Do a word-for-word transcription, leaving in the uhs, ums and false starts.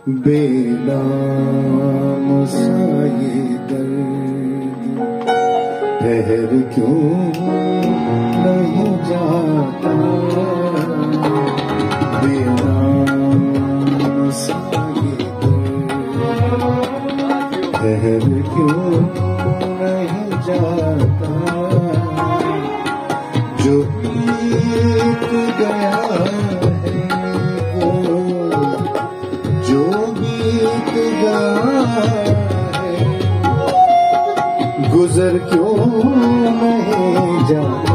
बेनाम सा ये दर्द ठहर क्यों नहीं जाता, बेनाम सा ये दर्द ठहर क्यों नहीं जाता, जो बीत गया है वो, जो बीत गया है गुजर क्यों नहीं जाता।